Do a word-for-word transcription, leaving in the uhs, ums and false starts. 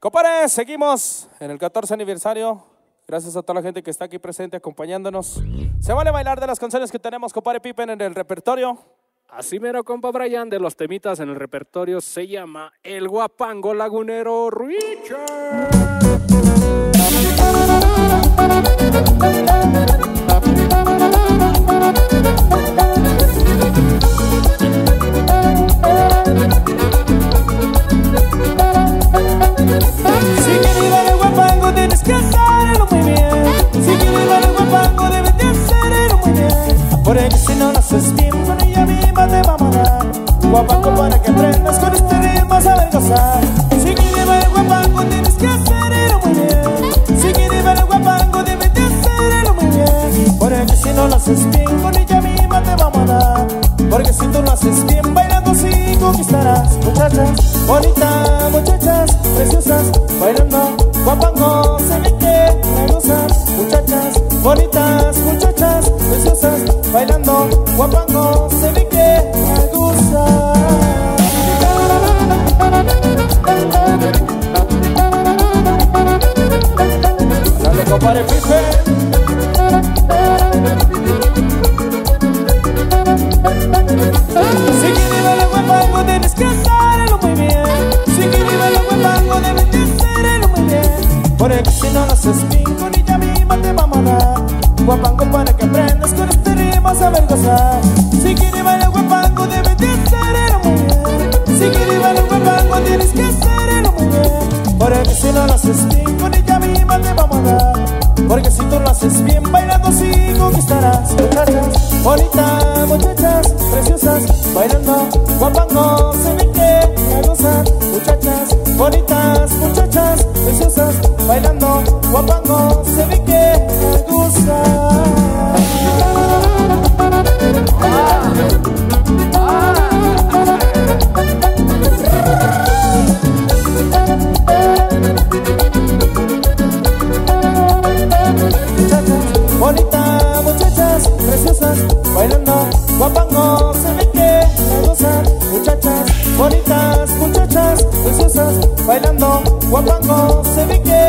Compadre, seguimos en el catorce aniversario. Gracias a toda la gente que está aquí presente acompañándonos. Se vale bailar de las canciones que tenemos, compadre Pippen, en el repertorio. Así mero, compa Brian, de los temitas en el repertorio se llama El Guapango Lagunero Richard. Si quieres ir al guapango tienes que hacerlo muy bien. Si quieres ir al guapango debes de hacerlo muy bien. Porque si no lo haces bien, con ella misma te va a mandar. Guapango para que aprendas con este ritmo a saber gozar. Si quieres ir al guapango tienes que hacerlo muy bien. Si quieres ir al guapango debes de hacerlo muy bien. Porque si no lo haces bien, con ella misma te va a mandar. Porque si tú lo haces bien, bailando sí conquistarás. Muchachas bonitas, muchachas preciosas, bailando guapango se ve que me gozan. Muchachas bonitas, muchachas preciosas, bailando guapango se ve que me gozan. Dale, compadre Pippen. Si quieres ver el guapango tienes que hacerlo muy bien. Si quieres ver el guapango debes de hacerlo muy bien. Porque si no lo haces bien, con ella misma te va a mandar. Guapango para que aprendas con este ritmo a saber gozar. Si quieres ver el guapango debes de hacerlo muy bien. Si quieres ver el guapango tienes que hacerlo muy bien. Porque si no lo haces bien, con ella misma te va a mandar. Porque si tú lo haces bien, bailando sí conquistarás. Muchachas bonitas, muchachas preciosas, bailando guapango se ve que me gozan. Muchachas bonitas, muchachas preciosas, bailando guapango se ve que me gozan. Ah, ah. Bonitas, muchachas preciosas, bailando guapango se ve que me gozan. Muchachas bonitas, muchachas preciosas, bailando guapango se ve que